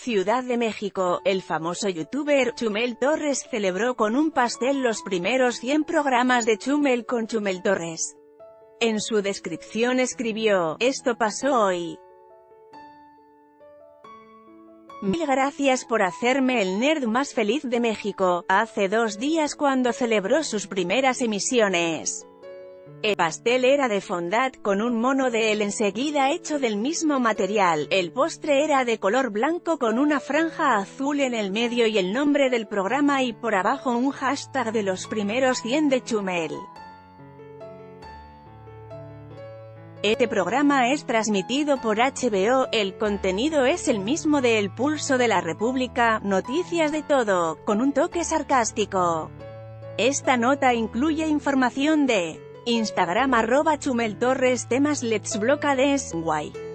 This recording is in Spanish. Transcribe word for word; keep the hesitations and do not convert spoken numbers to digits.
Ciudad de México, el famoso youtuber Chumel Torres celebró con un pastel los primeros cien programas de Chumel con Chumel Torres. En su descripción escribió: "Esto pasó hoy. Mil gracias por hacerme el nerd más feliz de México", hace dos días cuando celebró sus primeras emisiones. El pastel era de fondant, con un mono de él enseguida hecho del mismo material. El postre era de color blanco con una franja azul en el medio y el nombre del programa y por abajo un hashtag de los primeros cien de Chumel. Este programa es transmitido por H B O, el contenido es el mismo de El Pulso de la República, Noticias de Todo, con un toque sarcástico. Esta nota incluye información de Instagram arroba Chumel Torres, temas Let's Blockades, guay.